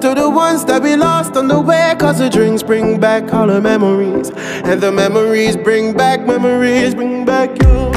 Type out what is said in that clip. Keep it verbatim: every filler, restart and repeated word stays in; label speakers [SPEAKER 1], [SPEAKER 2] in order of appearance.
[SPEAKER 1] to the ones that we lost on the way, cause the drinks bring back all the memories, and the memories bring back, memories bring back you.